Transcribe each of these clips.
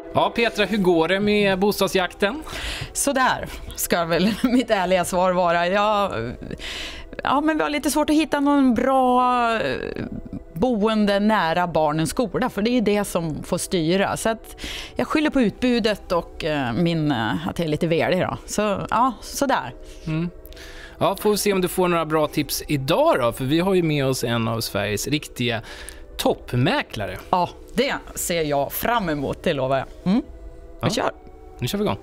Ja, Petra, hur går det med bostadsjakten? Så där ska väl mitt ärliga svar vara. Men vi har lite svårt att hitta någon bra boende nära barnens skola, för det är det som får styra. Så att jag skyller på utbudet och att jag är lite velig då. Så där. Ja, får vi se om du får några bra tips idag då, för vi har ju med oss en av Sveriges riktiga toppmäklare. Ja, det ser jag fram emot, det lovar jag. Vi kör. Nu kör vi igång.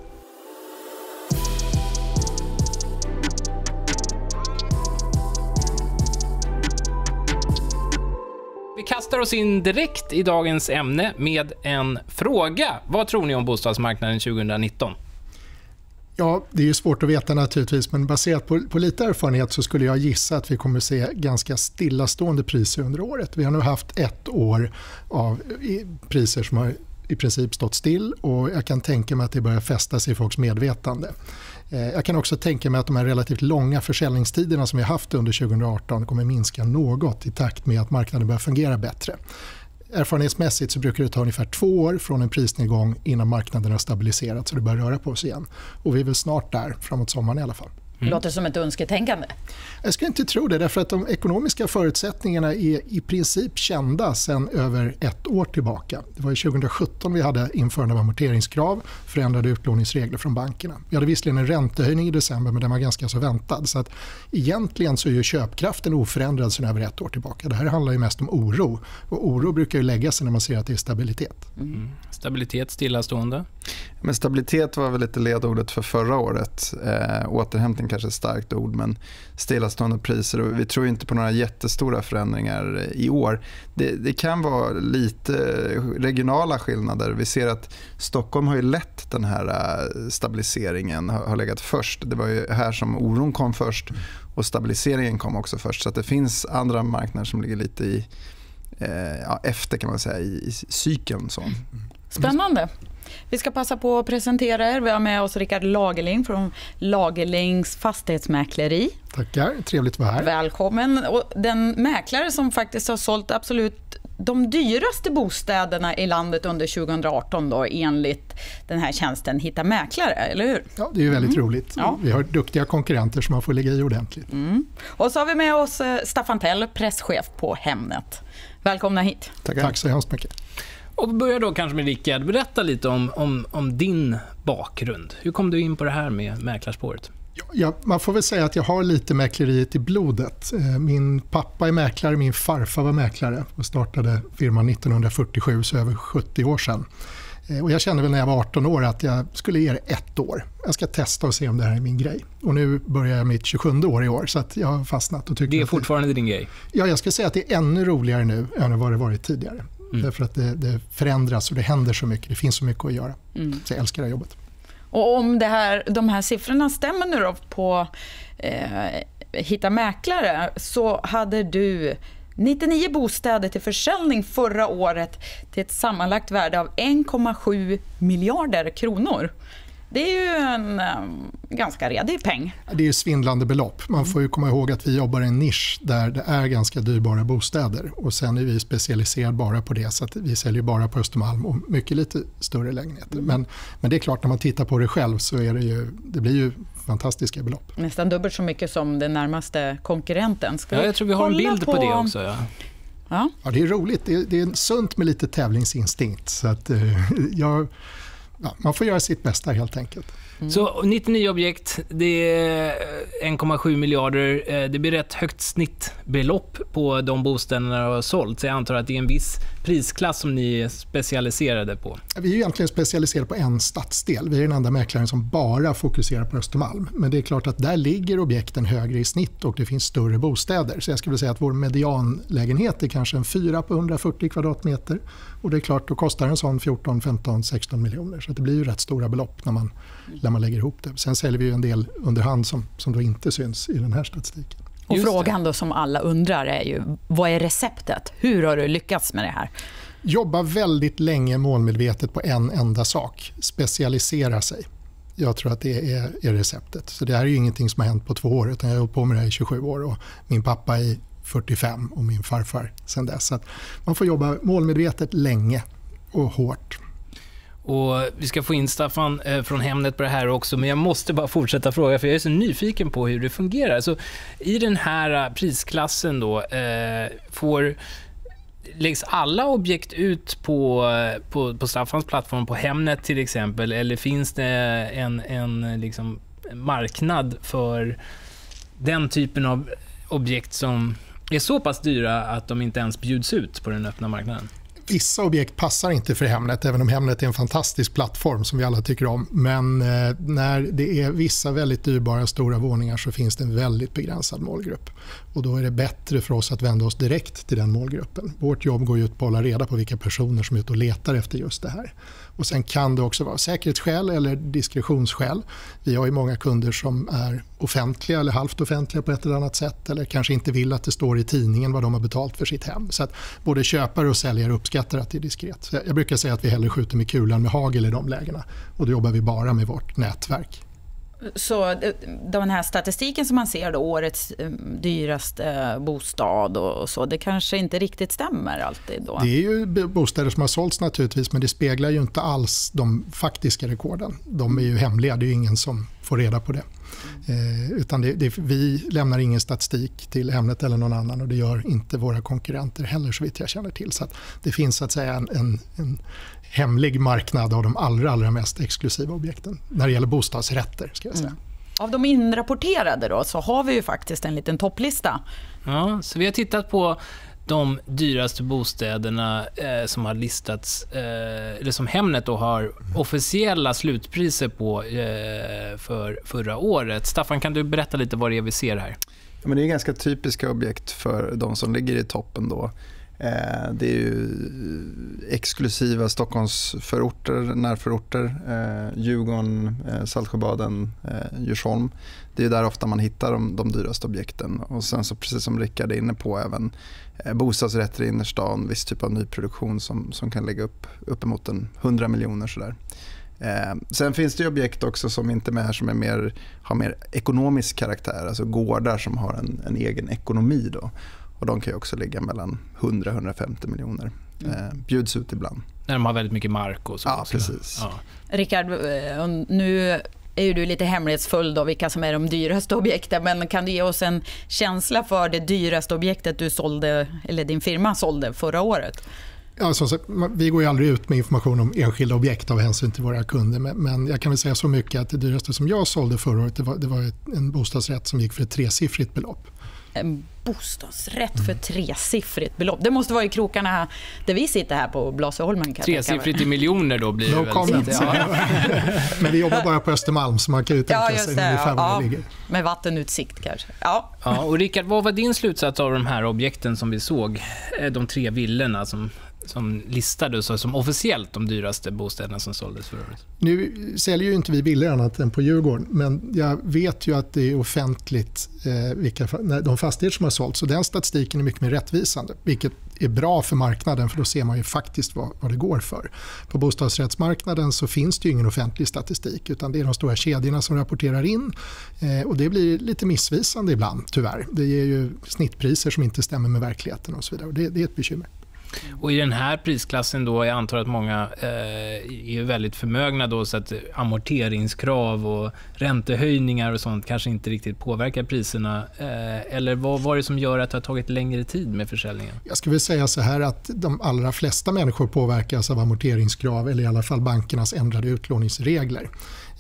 Vi kastar oss in direkt i dagens ämne med en fråga. Vad tror ni om bostadsmarknaden 2019? Ja, det är ju svårt att veta naturligtvis, men baserat på lite erfarenhet så skulle jag gissa att vi kommer se ganska stillastående priser under året. Vi har nu haft ett år av priser som har i princip stått still, och jag kan tänka mig att det börjar fästa sig i folks medvetande. Jag kan också tänka mig att de här relativt långa försäljningstiderna som vi har haft under 2018 kommer minska något i takt med att marknaden börjar fungera bättre. Erfarenhetsmässigt så brukar det ta ungefär 2 år från en prisnedgång innan marknaden har stabiliserats så det börjar röra på sig igen. Och vi är väl snart där, framåt sommaren i alla fall. Låter som ett önsketänkande. Jag skulle inte tro det, därför att de ekonomiska förutsättningarna är i princip kända sedan över ett år tillbaka. Det var 2017 vi hade införande av amorteringskrav, förändrade utlåningsregler från bankerna. Vi hade visserligen en räntehöjning i december, men den var ganska så väntad. Så att egentligen så är ju köpkraften oförändrad sedan över ett år tillbaka. Det här handlar ju mest om oro. Och oro brukar ju lägga sig när man ser att det är stabilitet. Stabilitet, stillastående? Men stabilitet var väl lite ledordet för förra året. Återhämtning kanske är ett starkt ord, men stillastående priser. Och vi tror inte på några jättestora förändringar i år. Det kan vara lite regionala skillnader. Vi ser att Stockholm har ju lett den här stabiliseringen, har legat först. Det var ju här som oron kom först och stabiliseringen kom också först. Så att det finns andra marknader som ligger lite efter, kan man säga, i cykeln. Spännande. Vi ska passa på att presentera er. Vi har med oss Rickard Lagerling från Lagerlings fastighetsmäkleri. Tackar, trevligt att vara här. Välkommen. Och den mäklare som faktiskt har sålt absolut de dyraste bostäderna i landet under 2018 då, enligt den här tjänsten Hitta mäklare, eller hur? Ja, det är ju väldigt roligt. Ja. Vi har duktiga konkurrenter som man får ligga i ordentligt. Och så har vi med oss Staffan Tell, presschef på Hemnet. Välkomna hit. Tack så hemskt mycket. Och börja då kanske med Rickard. Berätta lite om din bakgrund. Hur kom du in på det här med mäklarspåret? Ja, man får väl säga att jag har lite mäkleriet i blodet. Min pappa är mäklare, min farfar var mäklare och startade firman 1947, så över 70 år sedan. Och jag kände väl när jag var 18 år att jag skulle ge det 1 år. Jag ska testa och se om det här är min grej. Och nu börjar jag mitt 27:e år i år, så att jag har fastnat. Och det är fortfarande din grej? Ja, jag ska säga att det är ännu roligare nu än vad det varit tidigare. Därför att det förändras och det händer så mycket. Det finns så mycket att göra. Så jag älskar det här jobbet. Och om de här siffrorna stämmer nu då på Hitta mäklare, så hade du 99 bostäder till försäljning förra året till ett sammanlagt värde av 1,7 miljarder kronor. Det är ju en ganska redig peng. Det är ju svindlande belopp. Man får ju komma ihåg att vi jobbar i en nisch där det är ganska dyrbara bostäder. Och sen är vi specialiserade bara på det, så att vi säljer bara på Östermalm och mycket lite större lägenheter. Men det är klart, när man tittar på det själv så är det blir ju fantastiska belopp. Nästan dubbelt så mycket som den närmaste konkurrenten. Jag tror vi har en bild på det också. Ja, det är roligt. Det är sunt med lite tävlingsinstinkt. Så att man får göra sitt bästa helt enkelt. Så 99 objekt, det är 1,7 miljarder. Det blir rätt högt snittbelopp på de bostäderna har sålt. Så jag antar att det är en viss prisklass som ni är specialiserade på. Vi är ju egentligen specialiserade på en stadsdel. Vi är den enda mäklaren som bara fokuserar på Östermalm. Men det är klart att där ligger objekten högre i snitt och det finns större bostäder. Så jag skulle säga att vår medianlägenhet är kanske en 4 på 140 kvadratmeter. Och det är klart, då kostar en sån 14, 15, 16 miljoner. Så det blir ju rätt stora belopp när man lägger ihop det. Sen säljer vi ju en del underhand som då inte syns i den här statistiken. Och frågan då som alla undrar är ju, vad är receptet? Hur har du lyckats med det här? Jobba väldigt länge målmedvetet på en enda sak. Specialisera sig. Jag tror att det är receptet. Så det här är ju ingenting som har hänt på 2 år, utan jag har hållit på med det här i 27 år. Och min pappa är 45 och min farfar sedan dess. Så att man får jobba målmedvetet länge och hårt. Och vi ska få in Staffan från Hemnet på det här också, men jag måste bara fortsätta fråga, för jag är så nyfiken på hur det fungerar. Så i den här prisklassen då, läggs alla objekt ut på Staffans plattform, på Hemnet till exempel, eller finns det en liksom marknad för den typen av objekt som är så pass dyra att de inte ens bjuds ut på den öppna marknaden? Vissa objekt passar inte för Hemnet, även om Hemnet är en fantastisk plattform som vi alla tycker om. Men när det är vissa väldigt dyrbara stora våningar så finns det en väldigt begränsad målgrupp. Och då är det bättre för oss att vända oss direkt till den målgruppen. Vårt jobb går ut på att hålla reda på vilka personer som är ute och letar efter just det här. Och sen kan det också vara säkerhetsskäl eller diskretionsskäl. Vi har ju många kunder som är offentliga eller halvt offentliga på ett eller annat sätt, eller kanske inte vill att det står i tidningen vad de har betalt för sitt hem. Så att både köpare och säljare uppskattar att det är diskret. Så jag brukar säga att vi hellre skjuter med kulan med hagel i de lägena, och då jobbar vi bara med vårt nätverk. Så den här statistiken som man ser då, årets dyraste bostad och så, det kanske inte riktigt stämmer alltid då? Det är ju bostäder som har sålts naturligtvis, men det speglar ju inte alls de faktiska rekorden. De är ju hemliga, det är ju ingen som får reda på det. Utan vi lämnar ingen statistik till Hemnet eller någon annan, och det gör inte våra konkurrenter heller så vitt jag känner till. Så att det finns så att säga en hemlig marknad av de allra mest exklusiva objekten när det gäller bostadsrätter, ska jag säga. Av de inrapporterade då, så har vi ju faktiskt en liten topplista. Ja, så vi har tittat på de dyraste bostäderna som har listats, eller som Hemnet då har officiella slutpriser på för förra året. Staffan, kan du berätta lite vad det är vi ser här? Ja, men det är ganska typiska objekt för de som ligger i toppen då. Det är ju exklusiva Stockholmsförorter, närförorter, Djurgården, Saltsjöbaden, Djursholm. Det är där ofta man hittar de dyraste objekten. Och sen så, precis som Rickard är inne på, även bostadsrätter i innerstan, viss typ av nyproduktion som kan lägga uppemot 100 miljoner sådär. Sen finns det ju objekt också som inte är med här, som har mer ekonomisk karaktär, alltså gårdar som har en egen ekonomi då. Och de kan ju också ligga mellan 100-150 miljoner. Bjuds ut ibland. När de har väldigt mycket mark och så. Ja, precis. Ja. Rickard, nu är ju du lite hemlighetsfull då, vilka som är de dyraste objekten. Men kan du ge oss en känsla för det dyraste objektet du sålde, eller din firma sålde förra året? Ja, vi går ju aldrig ut med information om enskilda objekt av hänsyn till våra kunder. Men jag kan väl säga så mycket att det dyraste som jag sålde förra året, det var en bostadsrätt som gick för ett 3-siffrigt belopp. En bostadsrätt för 3-siffrigt belopp. Det måste vara i krokarna här, där vi sitter här på Blasieholmen. 3-siffrigt i miljoner då blir det väl. Ja. Men vi jobbar bara på Östermalm, så man kan ju tänka sig ungefär var det ligger. Med vattenutsikt kanske. Ja, och Rickard, vad var din slutsats av de här objekten som vi såg? De 3 villorna som listades som officiellt de dyraste bostäderna som såldes förra året. Nu säljer ju inte vi villor annat än på Djurgården, men jag vet ju att det är offentligt de fastigheter som har sålts, så den statistiken är mycket mer rättvisande, vilket är bra för marknaden, för då ser man ju faktiskt vad det går för. På bostadsrättsmarknaden så finns det ju ingen offentlig statistik, utan det är de stora kedjorna som rapporterar in, och det blir lite missvisande ibland, tyvärr. Det ger ju snittpriser som inte stämmer med verkligheten och så vidare, och det är ett bekymmer. Och i den här prisklassen då, jag antar att många är väldigt förmögna då, så att amorteringskrav och räntehöjningar och sånt kanske inte riktigt påverkar priserna. Eller vad var det som gör att det har tagit längre tid med försäljningen? Jag skulle säga så här att de allra flesta människor påverkas av amorteringskrav, eller i alla fall bankernas ändrade utlåningsregler.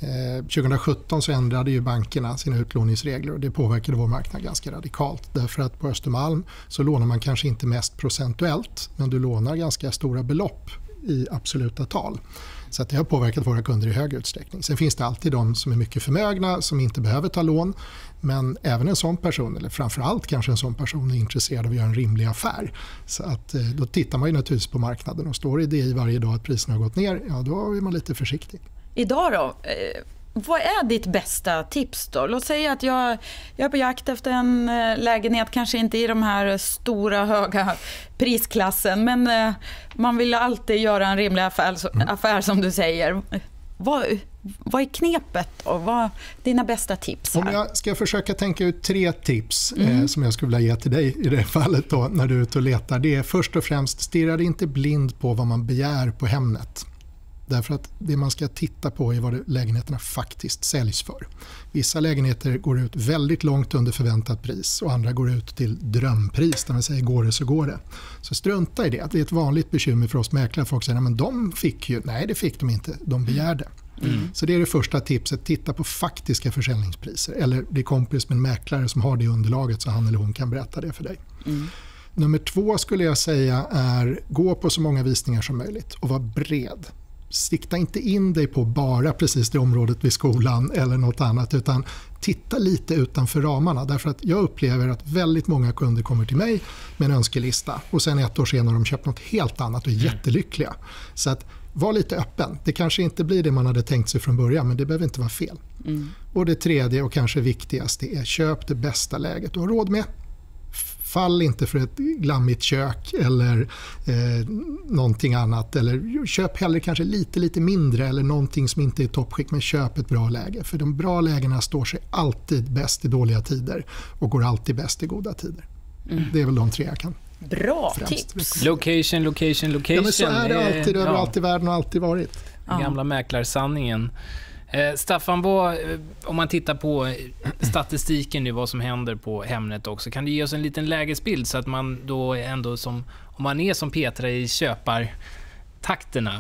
2017 så ändrade ju bankerna sina utlåningsregler, och det påverkade vår marknad ganska radikalt. Därför att på Östermalm så lånar man kanske inte mest procentuellt, men du lånar ganska stora belopp i absoluta tal. Så att det har påverkat våra kunder i hög utsträckning. Sen finns det alltid de som är mycket förmögna som inte behöver ta lån, men även en sån person, eller framförallt kanske en sån person, är intresserad av att göra en rimlig affär. Så att då tittar man ju naturligtvis på marknaden, och står det i varje dag att priserna har gått ner, ja då är man lite försiktig. Idag då, vad är ditt bästa tips då? Låt säga att jag är på jakt efter en lägenhet, kanske inte i de här stora höga prisklassen, men man vill alltid göra en rimlig affär som du säger. Vad är knepet och vad är dina bästa tips här? Om jag ska försöka tänka ut 3 tips som jag skulle vilja ge till dig i det fallet då, när du är ute och letar. Det är först och främst, stirra dig inte blind på vad man begär på Hemnet. Därför att det man ska titta på är vad lägenheterna faktiskt säljs för. Vissa lägenheter går ut väldigt långt under förväntat pris och andra går ut till drömpris, där man säger går det så går det. Så strunta i det. Det är ett vanligt bekymmer för oss mäklare. Folk säger men de fick ju, nej det fick de inte, de begärde. Så det är det första tipset, titta på faktiska försäljningspriser eller bli kompis med en mäklare som har det underlaget så han eller hon kan berätta det för dig. Nummer 2 skulle jag säga är gå på så många visningar som möjligt och var bred. Sikta inte in dig på bara precis det området vid skolan eller något annat utan titta lite utanför ramarna. Därför att jag upplever att väldigt många kunder kommer till mig med en önskelista och sen 1 år senare har de köpt något helt annat och är jättelyckliga. Så att var lite öppen. Det kanske inte blir det man hade tänkt sig från början men det behöver inte vara fel. Och det tredje och kanske viktigaste är köp det bästa läget du har råd med. Fall inte för ett glammigt kök eller någonting annat. Eller köp hellre kanske lite mindre eller någonting som inte är toppskick men köp ett bra läge. För de bra lägena står sig alltid bäst i dåliga tider och går alltid bäst i goda tider. Det är väl de 3 jag kan. Bra tips. Location. Ja, men så är det alltid. Det har alltid världen och alltid varit. Den gamla mäklarsanningen. Staffan, om man tittar på statistiken nu, vad som händer på Hemnet också, kan du ge oss en liten lägesbild så att man då ändå om man är som Petra i köpartakterna,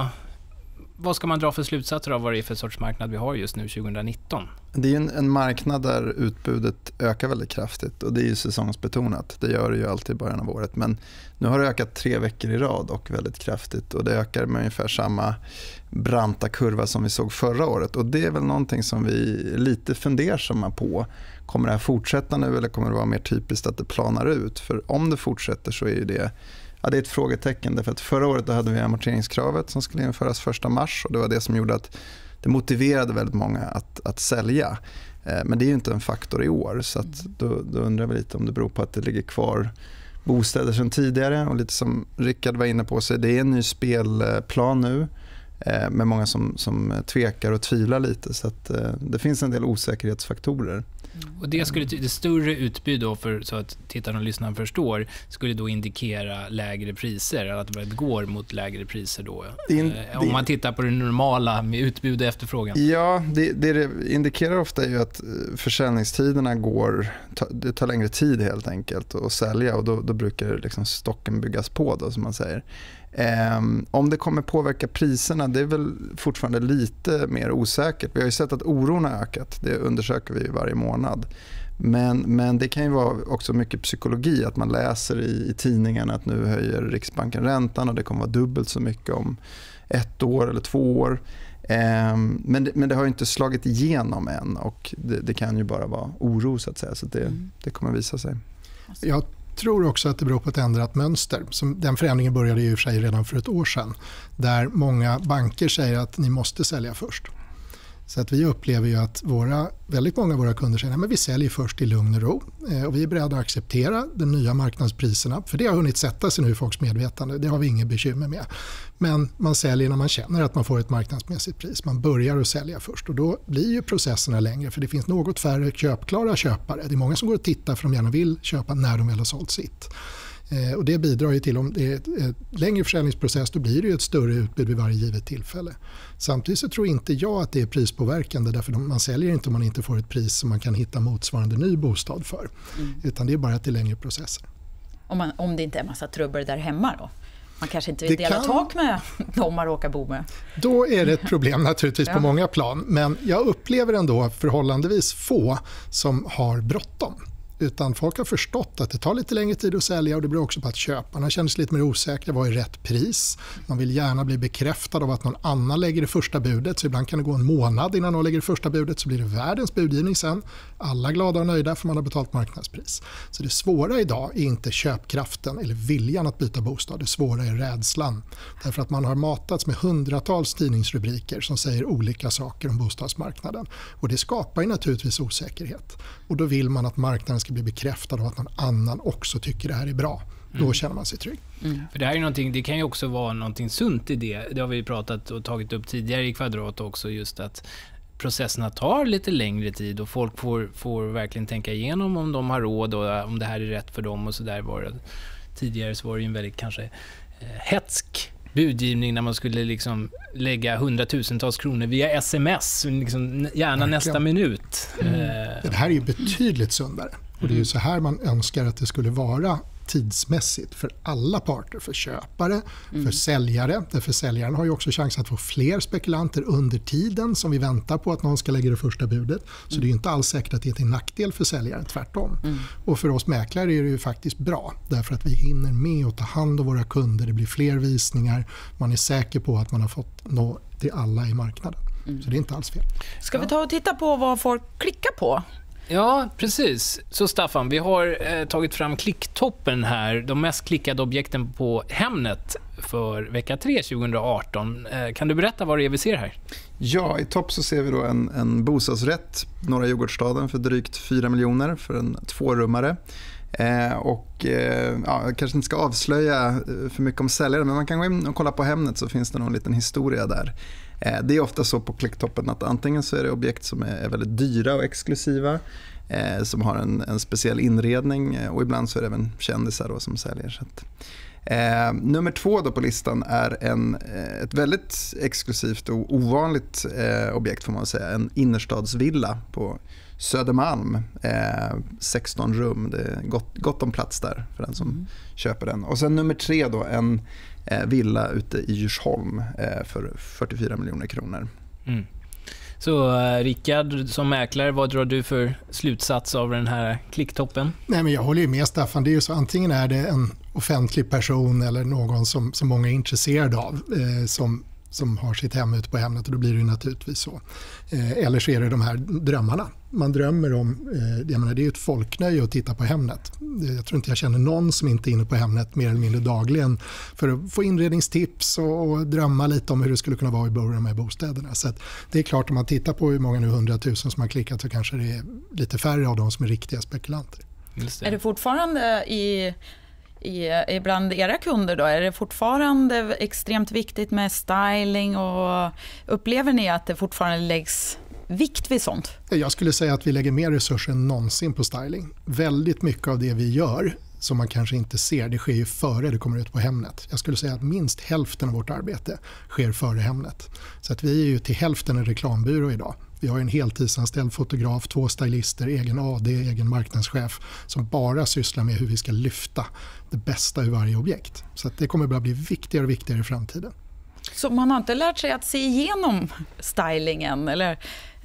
vad ska man dra för slutsatser av vad det är för sorts marknad vi har just nu 2019? Det är en marknad där utbudet ökar väldigt kraftigt och det är ju säsongsbetonat. Det gör det ju alltid i början av året. Men nu har det ökat 3 veckor i rad och väldigt kraftigt och det ökar med ungefär samma branta kurva som vi såg förra året. Och det är väl någonting som vi är lite fundersamma på. Kommer det här fortsätta nu eller kommer det vara mer typiskt att det planar ut? För om det fortsätter så är ju det... Ja, det är ett frågetecken därför att förra året då hade vi amorteringskravet som skulle införas 1 mars och det var det som gjorde att det motiverade väldigt många att sälja. Men det är ju inte en faktor i år så att då undrar vi lite om det beror på att det ligger kvar bostäder sedan tidigare och lite som Rickard var inne på så det är en ny spelplan nu med många som tvekar och tvivlar lite så att det finns en del osäkerhetsfaktorer. Och det skulle det större utbud då för så att tittarna och lyssnarna förstår skulle då indikera lägre priser eller att det går mot lägre priser då. Om man tittar på det normala med utbud och efterfrågan. Ja, det indikerar ofta är ju att försäljningstiderna det tar längre tid helt enkelt att sälja och då brukar liksom stocken byggas på då som man säger. Om det kommer påverka priserna, det är väl fortfarande lite mer osäkert. Vi har ju sett att oron har ökat, det undersöker vi varje månad. Men det kan ju vara också mycket psykologi, att man läser i tidningen att nu höjer Riksbanken räntan och det kommer vara dubbelt så mycket om 1 år eller 2 år. Men det har ju inte slagit igenom än och det kan ju bara vara oro så att säga, så det kommer visa sig. Jag tror också att det beror på ett ändrat mönster. Den förändringen började ju i och för sig redan för 1 år sedan. Där många banker säger att ni måste sälja först. Så att vi upplever ju att väldigt många av våra kunder säger att vi säljer först i lugn och ro. Och vi är beredda att acceptera de nya marknadspriserna. För det har hunnit sätta sig nu i folks medvetande. Det har vi inget bekymmer med. Men man säljer när man känner att man får ett marknadsmässigt pris. Man börjar att sälja först. Och då blir ju processerna längre. För det finns något färre köpklara köpare. Det är många som går och tittar för de gärna vill köpa när de väl har sålt sitt. Och det bidrar ju till, om det är ett längre försäljningsprocess, då blir det ju ett större utbud vid varje givet tillfälle. Samtidigt så tror inte jag att det är prispåverkande, därför man säljer inte om man inte får ett pris som man kan hitta motsvarande ny bostad för. Utan det är bara att det är längre processer. Om det inte är massa trubbel där hemma då? Man kanske inte vill dela tak med dem man råkar bo med. Då är det ett problem naturligtvis på många plan. Men jag upplever ändå förhållandevis få som har bråttom. Utan folk har förstått att det tar lite längre tid att sälja och det beror också på att köparna känner sig lite mer osäkra. Vad är rätt pris? Man vill gärna bli bekräftad av att någon annan lägger det första budet. Så ibland kan det gå en månad innan någon lägger det första budet, så blir det världens budgivning sen. Alla glada och nöjda för man har betalt marknadspris. Så det svåra idag är inte köpkraften eller viljan att byta bostad. Det svåra är rädslan. Därför att man har matats med hundratals tidningsrubriker som säger olika saker om bostadsmarknaden. Och det skapar ju naturligtvis osäkerhet. Och då vill man att marknaden ska bli bekräftad av att någon annan också tycker det här är bra. Då känner man sig trygg. För det här är någonting, det kan ju också vara någonting sunt i det. Det har vi pratat och tagit upp tidigare i Kvadrat också, just att processerna tar lite längre tid och folk får verkligen tänka igenom om de har råd och om det här är rätt för dem och så där. Tidigare så var det ju en väldigt kanske hetsk budgivning när man skulle liksom lägga hundratusentals kronor via sms, liksom gärna nästa minut. Det här är ju betydligt sundare. Och det är ju så här man önskar att det skulle vara tidsmässigt för alla parter, för köpare, för säljare. Därför säljaren har ju också chans att få fler spekulanter under tiden som vi väntar på att någon ska lägga det första budet. Så det är ju inte alls säkert att det är till nackdel för säljaren, tvärtom. Och för oss mäklare är det ju faktiskt bra, därför att vi hinner med att ta hand om våra kunder. Det blir fler visningar, man är säker på att man har fått nå till alla i marknaden. Så det är inte alls fel. Ska vi ta och titta på vad folk klickar på? Ja, precis. Så Staffan, vi har tagit fram klicktoppen här. De mest klickade objekten på Hemnet för vecka 3 2018. Kan du berätta vad det är vi ser här? Ja, i topp så ser vi då en bostadsrätt, Norra Djurgårdsstaden, för drygt 4 miljoner för en 2-rummare. Jag kanske inte ska avslöja för mycket om säljare, men man kan gå in och kolla på Hemnet, så finns det någon liten historia där. Det är ofta så på klicktoppen att antingen så är det objekt som är väldigt dyra och exklusiva, som har en speciell inredning, och ibland så är det även kändisar då som säljer. Så att, nummer 2 då på listan är ett väldigt exklusivt och ovanligt objekt, får man säga. En innerstadsvilla på Södermalm, 16 rum. Det är gott om plats där för den som köper den. Och sen nummer 3 då, en villa ute i Djursholm för 44 miljoner kronor. Så Rickard, som mäklare, vad drar du för slutsats av den här klicktoppen? Nej, men jag håller ju med Staffan. Det är ju så, antingen är det en offentlig person eller någon som många är intresserade av som har sitt hem ute på Hemnet, och då blir det ju naturligtvis så. Eller så är det de här drömmarna. Man drömmer om, jag menar, det är ju ett folknöje att titta på Hemnet. Jag tror inte jag känner någon som inte är inne på Hemnet mer eller mindre dagligen för att få inredningstips och drömma lite om hur det skulle kunna vara i de här bostäderna. Så att det är klart, om man tittar på hur många nu 100 000 som har klickat, så kanske det är lite färre av dem som är riktiga spekulanter. Just det. Är det fortfarande bland era kunder då, är det fortfarande extremt viktigt med styling, och upplever ni att det fortfarande läggs vikt vid sånt? Jag skulle säga att vi lägger mer resurser än någonsin på styling. Väldigt mycket av det vi gör som man kanske inte ser, det sker ju före det kommer ut på Hemnet. Jag skulle säga att minst hälften av vårt arbete sker före Hemnet. Så att vi är ju till hälften en reklambyrå idag. Vi har en heltidsanställd fotograf, 2 stylister, egen AD, egen marknadschef som bara sysslar med hur vi ska lyfta det bästa ur varje objekt. Så att det kommer bara bli viktigare och viktigare i framtiden. Så man har inte lärt sig att se igenom stylingen, eller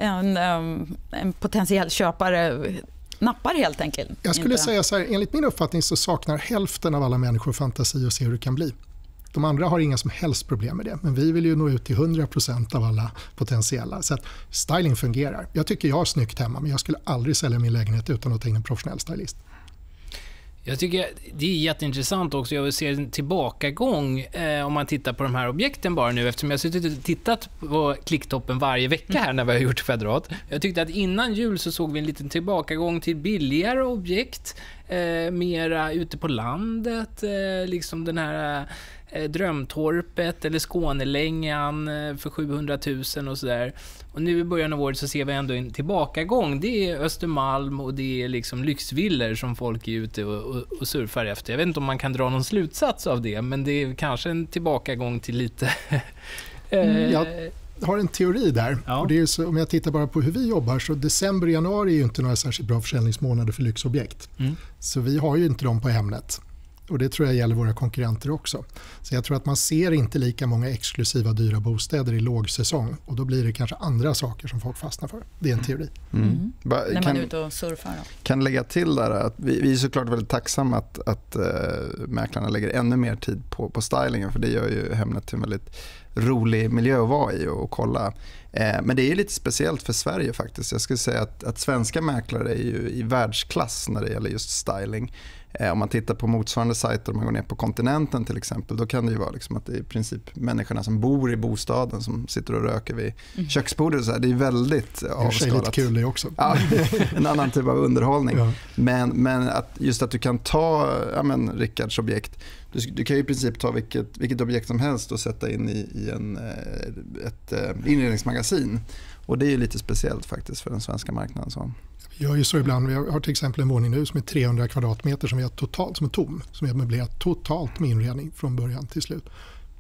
en potentiell köpare nappar helt enkelt? Jag skulle säga så här, enligt min uppfattning så saknar hälften av alla människor fantasi och se hur det kan bli. De andra har inga som helst problem med det, men vi vill ju nå ut till 100% av alla potentiella. Så att styling fungerar. Jag tycker jag har snyggt hemma, men jag skulle aldrig sälja min lägenhet utan att ta in en professionell stylist. Jag tycker det är jätteintressant också. Jag vill se en tillbakagång om man tittar på de här objekten bara nu, eftersom jag har suttit och tittat på klicktoppen varje vecka här när vi har gjort Federat. Jag tyckte att innan jul så såg vi en liten tillbakagång till billigare objekt, mera ute på landet, liksom den här Drömtorpet eller Skånelängan för 700 000 och sådär. Och nu i början av året så ser vi ändå en tillbakagång. Det är Östermalm och det är liksom lyxvillor som folk är ute och surfar efter. Jag vet inte om man kan dra någon slutsats av det, men det är kanske en tillbakagång till lite... Jag har en teori där. Ja. Och det är så, om jag tittar bara på hur vi jobbar, så december och januari är ju inte några särskilt bra försäljningsmånader för lyxobjekt. Så vi har ju inte dem på Hemnet. Och det tror jag gäller våra konkurrenter också. Så jag tror att man ser inte lika många exklusiva dyra bostäder i lågsäsong. Och då blir det kanske andra saker som folk fastnar för. Det är en teori. När man är ute och surfar då. Kan lägga till där att vi är såklart väldigt tacksamma att mäklarna lägger ännu mer tid på stylingen. För det gör ju Hemnet till en väldigt rolig miljö att vara i och kolla. Men det är lite speciellt för Sverige faktiskt. Jag skulle säga att svenska mäklare är ju i världsklass när det gäller just styling. Om man tittar på motsvarande sajter, om man går ner på kontinenten till exempel, då kan det ju vara liksom att det är i princip människorna som bor i bostaden som sitter och röker vid köksbordet och så här. Det är väldigt avskalat. Det är lite kul det också. Ja, en annan typ av underhållning. Ja. Men just att du kan ta Rickards objekt, du kan ju i princip ta vilket objekt som helst och sätta in i ett inredningsmagasin. Och det är ju lite speciellt faktiskt för den svenska marknaden. Så. Jag gör ju så ibland. Vi har till exempel en våning nu som är 300 kvadratmeter som är totalt som är tom. Som är möblerat totalt med inredning från början till slut.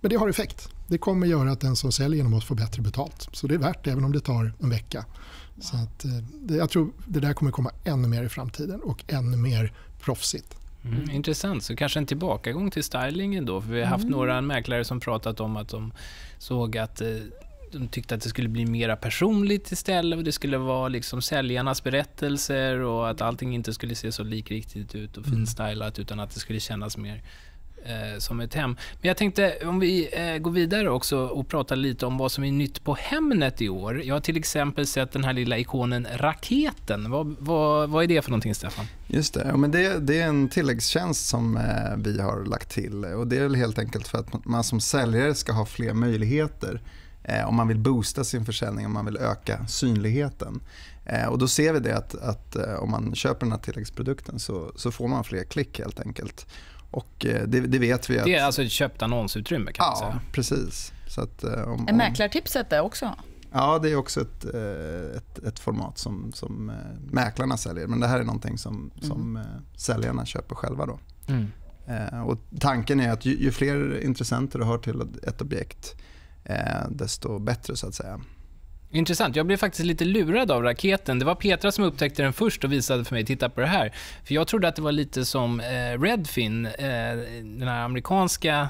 Men det har effekt. Det kommer göra att den som säljer genom oss får bättre betalt. Så det är värt det även om det tar en vecka. Wow. Så att, jag tror det där kommer komma ännu mer i framtiden och ännu mer proffsigt. Intressant, så kanske en tillbakagång till stylingen då, för vi har haft några mäklare som pratat om att de såg att de tyckte att det skulle bli mera personligt istället och det skulle vara liksom säljarnas berättelser och att allting inte skulle se så likriktigt ut och finstylat utan att det skulle kännas mer som ett hem. Men jag tänkte om vi går vidare också och pratar lite om vad som är nytt på Hemnet i år. Jag har till exempel sett den här lilla ikonen Raketen. Vad är det för någonting, Stefan? Just det, men det är en tilläggstjänst som vi har lagt till och det är väl helt enkelt för att man som säljare ska ha fler möjligheter om man vill boosta sin försäljning, om man vill öka synligheten. Och då ser vi det att om man köper den här tilläggsprodukten så får man fler klick helt enkelt. Och det vet vi att... Det är alltså ett köpt annonsutrymme kan man säga. Ja, precis. Så att, är mäklartipset det också? Ja, det är också ett format som mäklarna säljer. Men det här är någonting som säljarna köper själva då. Och tanken är att ju fler intressenter du har till ett objekt, desto bättre så att säga. Intressant. Jag blev faktiskt lite lurad av Raketen. Det var Petra som upptäckte den först och visade för mig, titta på det här. För jag trodde att det var lite som Redfin, den här amerikanska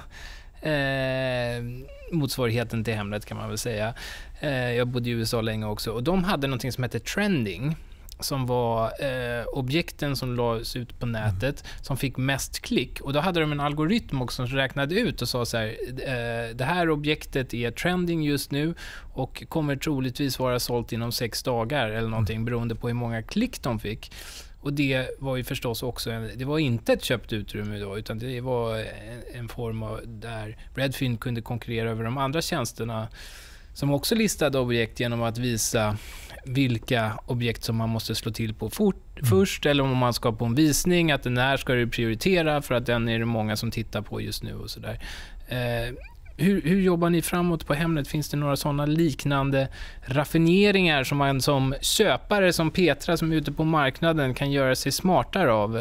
motsvarigheten till Hemnet kan man väl säga. Jag bodde i USA länge också och de hade någonting som hette Trending som var objekten som lades ut på nätet som fick mest klick. Och då hade de en algoritm också som räknade ut och sa så här, det här objektet är trending just nu och kommer troligtvis vara sålt inom 6 dagar eller någonting beroende på hur många klick de fick. Och det var ju förstås också, det var inte ett köpt utrymme då, utan det var en form av där Redfin kunde konkurrera över de andra tjänsterna som också listade objekt genom att visa vilka objekt som man måste slå till på först eller om man ska på en visning, att den här ska du prioritera för att den är det många som tittar på just nu och sådär. Hur jobbar ni framåt på Hemnet? Finns det några sådana liknande raffineringar som man som köpare, som Petra som är ute på marknaden kan göra sig smartare av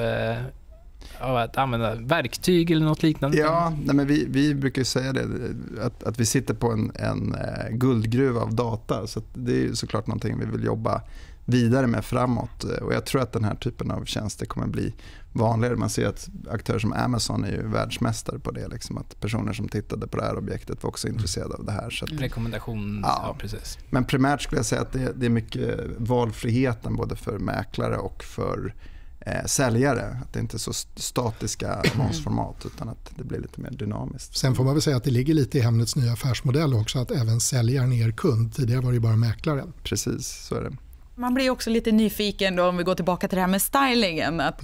att använda verktyg eller något liknande? Ja, nej men vi brukar säga det, att vi sitter på en guldgruva av data. Så det är såklart någonting vi vill jobba vidare med framåt. Och jag tror att den här typen av tjänster kommer bli vanligare. Man ser att aktörer som Amazon är ju världsmästare på det. Liksom, att personer som tittade på det här objektet var också intresserade av det här. Så att, rekommendation, ja, precis. Men primärt skulle jag säga att det är mycket valfriheten både för mäklare och för säljare. Att det inte är så statiska annonsformat utan att det blir lite mer dynamiskt. Sen får man väl säga att det ligger lite i Hemnets nya affärsmodell också att även säljaren är kund. Tidigare var det bara mäklaren. Precis, så är det. Man blir också lite nyfiken då om vi går tillbaka till det här med stylingen. Att,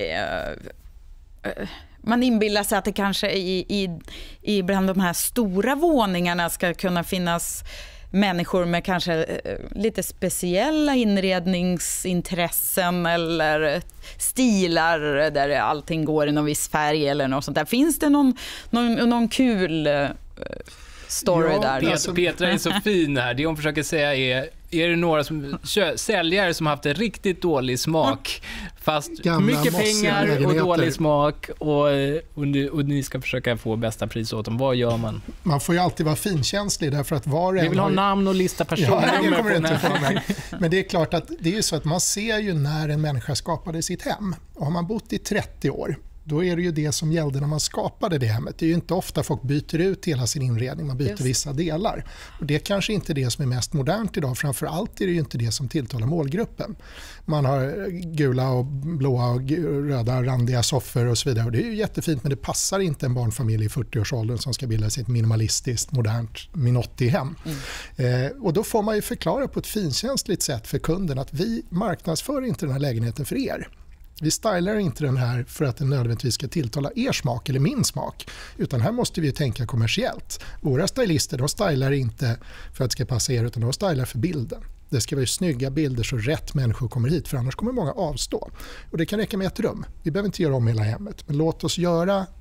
man inbillar sig att det kanske i bland de här stora våningarna ska kunna finnas människor med kanske lite speciella inredningsintressen eller stilar där allting går i någon viss färg eller något sånt där. Finns det någon kul story där? Petra är så fin här. Det hon försöker säga är det några säljare som haft en riktigt dålig smak fast gamla, mycket pengar och dålig smak och ni ska försöka få bästa pris åt dem. Vad gör man? Man får ju alltid vara finkänslig därför att var och en... Vi vill ha namn och lista personer. Men det är klart att det är ju så att man ser ju när en människa skapade sitt hem. Och har man bott i 30 år då är det ju det som gällde när man skapade det hemmet. Det är ju inte ofta folk byter ut hela sin inredning, man byter vissa delar. Och det är kanske inte det som är mest modernt idag, framförallt är det ju inte det som tilltalar målgruppen. Man har gula och blåa och röda randiga soffor och så vidare. Och det är ju jättefint, men det passar inte en barnfamilj i 40-årsåldern som ska bilda sig ett minimalistiskt, modernt Minotti-hem. Och då får man ju förklara på ett finkänsligt sätt för kunden att vi marknadsför inte den här lägenheten för er. Vi stylar inte den här för att den nödvändigtvis ska tilltala er smak eller min smak. Utan här måste vi tänka kommersiellt. Våra stylister, de stylar inte för att det ska passa er utan de stylar för bilden. Det ska vara snygga bilder så rätt människor kommer hit för annars kommer många avstå. Och det kan räcka med ett rum. Vi behöver inte göra om hela hemmet. Men låt oss göra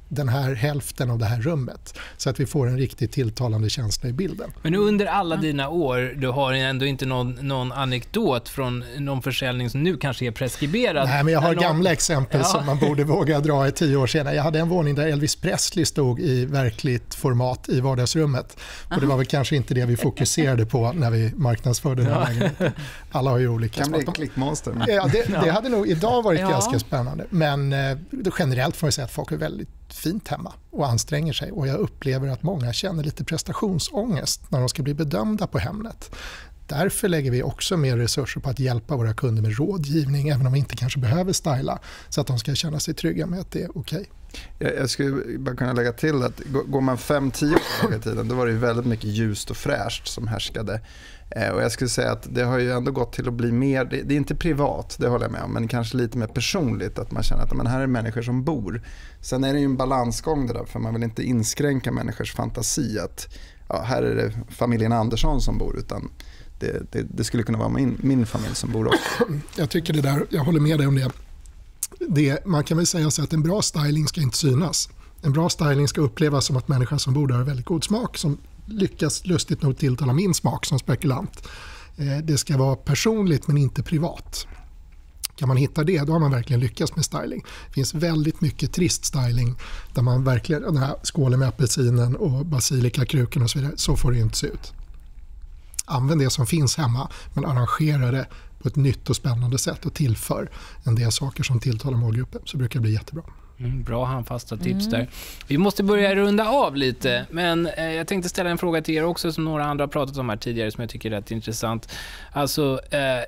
den här hälften av det här rummet så att vi får en riktigt tilltalande känsla i bilden. Men under alla dina år, du har ändå inte någon anekdot från någon försäljning som nu kanske är preskriberad? Nej, men jag har gamla exempel som man borde våga dra i 10 år senare. Jag hade en våning där Elvis Presley stod i verkligt format i vardagsrummet. Och det var väl kanske inte det vi fokuserade på när vi marknadsförde den här lägenheten. Alla har ju olika kan bli klickmonster. Ja, det hade nog idag varit ganska spännande. Men generellt får jag säga att folk är väldigt fint hemma och anstränger sig. Och jag upplever att många känner lite prestationsångest när de ska bli bedömda på Hemnet. Därför lägger vi också mer resurser på att hjälpa våra kunder med rådgivning, även om vi inte kanske behöver styla, så att de ska känna sig trygga med att det är okej. Jag skulle bara kunna lägga till att går man 5-10 år i tiden, då var det ju väldigt mycket ljust och fräscht som härskade. Och jag skulle säga att det har ju ändå gått till att bli mer, det är inte privat, det håller jag med om, men kanske lite mer personligt, att man känner att men här är människor som bor. Sen är det ju en balansgång det där, för man vill inte inskränka människors fantasi att här är det familjen Andersson som bor, utan det skulle kunna vara min familj som bor också. Jag tycker det där, jag håller med dig om det. Man kan väl säga så att en bra styling ska inte synas. En bra styling ska upplevas som att människan som bor där har väldigt god smak, som lyckas lustigt nog tilltala min smak som spekulant. Det ska vara personligt men inte privat. Kan man hitta det, då har man verkligen lyckats med styling. Det finns väldigt mycket trist styling där man verkligen, den här skålen med apelsinen och basilikakruken och så vidare, så får det inte se ut. Använd det som finns hemma, men arrangera det på ett nytt och spännande sätt och tillför en del saker som tilltalar målgruppen, så brukar det bli jättebra. Bra handfasta tips där. Vi måste börja runda av lite, men jag tänkte ställa en fråga till er också som några andra har pratat om här tidigare som jag tycker är rätt intressant. Alltså,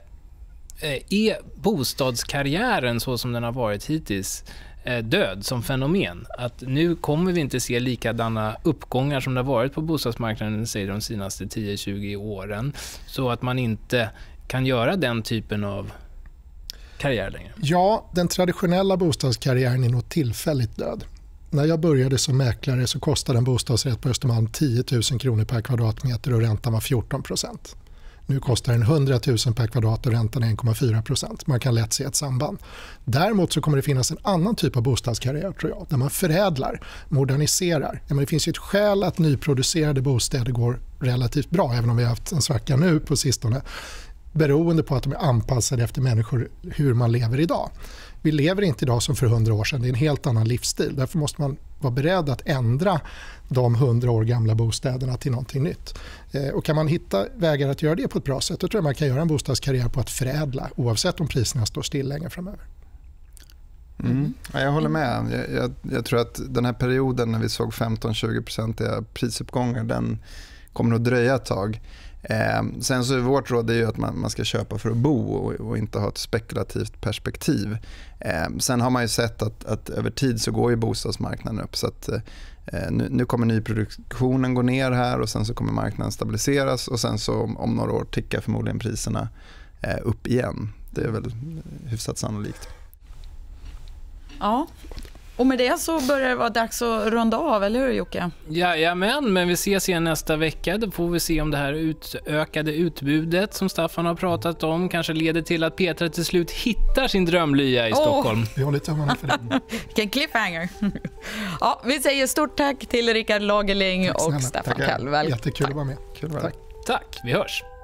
är bostadskarriären så som den har varit hittills död som fenomen? Att nu kommer vi inte se likadana uppgångar som det har varit på bostadsmarknaden säger de senaste 10-20 åren, så att man inte kan göra den typen av karriär längre? Ja, den traditionella bostadskarriären är nog tillfälligt död. När jag började som mäklare så kostade en bostadsrätt på Östermalm 10 000 kronor per kvadratmeter och räntan var 14%. Nu kostar den 100 000 per kvadrat och räntan är 1,4%. Man kan lätt se ett samband. Däremot så kommer det finnas en annan typ av bostadskarriär, tror jag, där man förädlar, moderniserar. Men det finns ju ett skäl att nyproducerade bostäder går relativt bra, även om vi har haft en svacka nu på sistone, beroende på att de är anpassade efter människor, hur man lever idag. Vi lever inte idag som för 100 år sedan, det är en helt annan livsstil. Därför måste man vara beredd att ändra de 100 år gamla bostäderna till någonting nytt. Och kan man hitta vägar att göra det på ett bra sätt, då tror jag man kan göra en bostadskarriär på att förädla, oavsett om priserna står still länge framöver. Ja, jag håller med. Jag tror att den här perioden när vi såg 15-20% prisuppgångar, den kommer att dröja ett tag. Sen så är vårt råd är ju att man ska köpa för att bo och inte ha ett spekulativt perspektiv. Sen har man ju sett att över tid så går ju bostadsmarknaden upp, så att nu kommer nyproduktionen gå ner här och sen så kommer marknaden stabiliseras och sen så om några år tickar förmodligen priserna upp igen. Det är väl hyfsat sannolikt. Ja. Och med det så börjar det vara dags att runda av, eller hur Jocke? Men vi ses igen nästa vecka. Då får vi se om det här utökade utbudet som Staffan har pratat om kanske leder till att Petra till slut hittar sin drömlya i Stockholm. Vi håller tummarna för det. Vilken cliffhanger. Ja, vi säger stort tack till Rickard Lagerling och Staffan Kall. Jättekul att vara med. Kul. Tack, vi hörs.